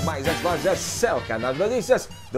mais Xbox, esse é o canal de notícias do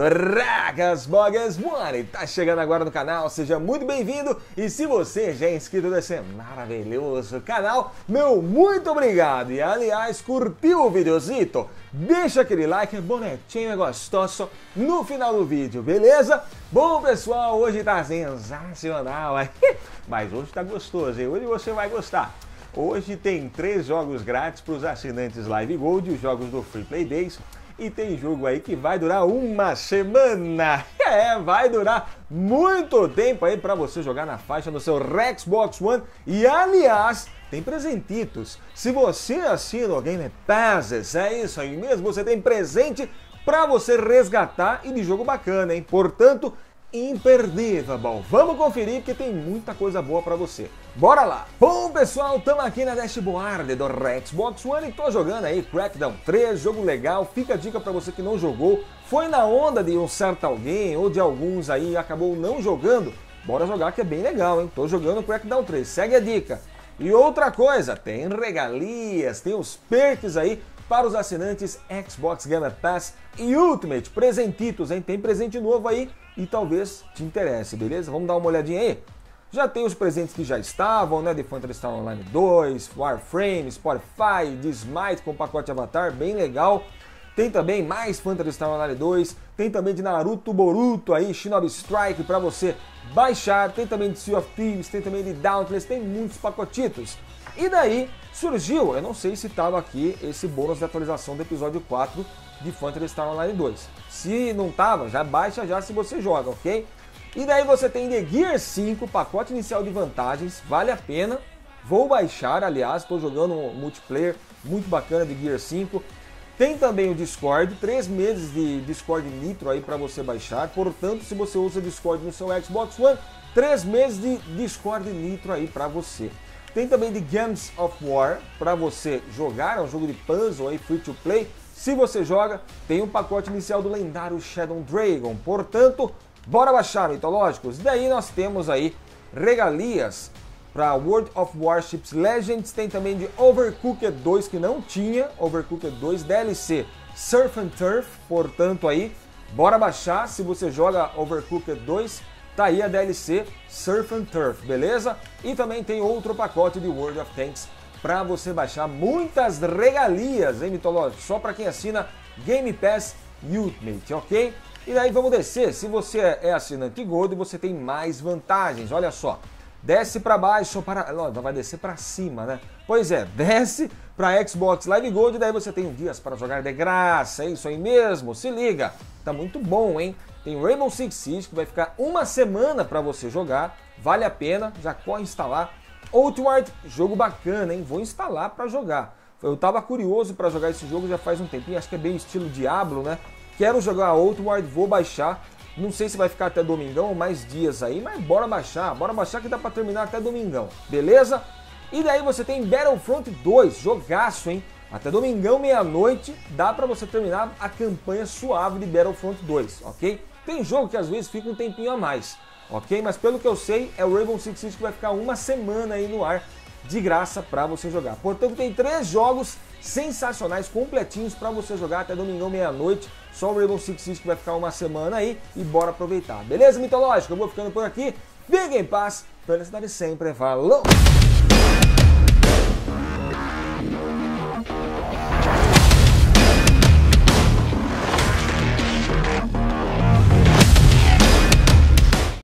Xbox One. Tá chegando agora no canal, seja muito bem-vindo. E se você já é inscrito nesse maravilhoso canal, meu muito obrigado. E aliás, curtiu o videozito? Deixa aquele like bonitinho e gostoso no final do vídeo, beleza? Bom, pessoal, hoje tá sensacional, mas hoje tá gostoso, hein? Hoje você vai gostar. Hoje tem 3 jogos grátis para os assinantes Live Gold, os jogos do Free Play Days. E tem jogo aí que vai durar uma semana. Vai durar muito tempo aí para você jogar na faixa no seu Xbox One. E aliás, tem presentitos. Se você assina o Game Pass, é isso aí mesmo, você tem presente para você resgatar e de jogo bacana, hein? Portanto, imperdível. Bom, vamos conferir porque tem muita coisa boa pra você. Bora lá! Bom, pessoal, estamos aqui na dashboard do Xbox One e tô jogando aí Crackdown 3, jogo legal. Fica a dica pra você que não jogou, foi na onda de um certo alguém ou de alguns aí e acabou não jogando. Bora jogar que é bem legal, hein? Tô jogando Crackdown 3, segue a dica. E outra coisa, tem regalias, tem os perks aí para os assinantes Xbox Game Pass e Ultimate, presentitos, hein? Tem presente novo aí e talvez te interesse, beleza? Vamos dar uma olhadinha aí? Já tem os presentes que já estavam, né? The Phantasy Star Online 2, Warframe, Spotify, The Smite com pacote Avatar, bem legal. Tem também mais Phantasy Star Online 2, tem também de Naruto Boruto aí, Shinobi Strike para você baixar, tem também de Sea of Thieves, tem também de Dauntless, tem muitos pacotitos. E daí surgiu, eu não sei se estava aqui esse bônus de atualização do episódio 4 de Phantasy Star Online 2. Se não estava, já baixa já se você joga, ok? E daí você tem The Gear 5, pacote inicial de vantagens, vale a pena. Vou baixar, aliás, estou jogando um multiplayer muito bacana de Gear 5. Tem também o Discord, 3 meses de Discord Nitro aí para você baixar. Portanto, se você usa Discord no seu Xbox One, 3 meses de Discord Nitro aí para você. Tem também de Games of War para você jogar, é um jogo de puzzle aí, free to play. Se você joga, tem um pacote inicial do lendário Shadow Dragon. Portanto, bora baixar, mitológicos. Daí nós temos aí regalias para World of Warships Legends. Tem também de Overcooked 2, que não tinha Overcooked 2, DLC Surf and Turf. Portanto aí, bora baixar. Se você joga Overcooked 2, tá aí a DLC Surf and Turf, beleza? E também tem outro pacote de World of Tanks para você baixar, muitas regalias, hein, mitológico? Só para quem assina Game Pass Ultimate, ok? E daí vamos descer, se você é assinante Gold, você tem mais vantagens, olha só. Desce para baixo, não, vai descer para cima, né? Pois é, desce para Xbox Live Gold, daí você tem dias para jogar de graça, é isso aí mesmo, se liga, tá muito bom, hein? Tem Rainbow Six Siege que vai ficar uma semana para você jogar, vale a pena, já corre instalar. Outward, jogo bacana, hein? Vou instalar para jogar. Eu tava curioso para jogar esse jogo já faz um tempinho, acho que é bem estilo Diablo, né? Quero jogar Outward, vou baixar. Não sei se vai ficar até domingão ou mais dias aí, mas bora baixar que dá para terminar até domingão, beleza? E daí você tem Battlefront 2, jogaço, hein? Até domingão, meia-noite, dá para você terminar a campanha suave de Battlefront 2, ok? Tem jogo que às vezes fica um tempinho a mais, ok? Mas pelo que eu sei, é o Rainbow Six Siege que vai ficar uma semana aí no ar de graça para você jogar. Portanto, tem 3 jogos sensacionais, completinhos para você jogar até domingão, meia-noite. Só o Rainbow Six Siege que vai ficar uma semana aí e bora aproveitar. Beleza, mitológico? Eu vou ficando por aqui. Fiquem em paz. Felicidade sempre. Falou!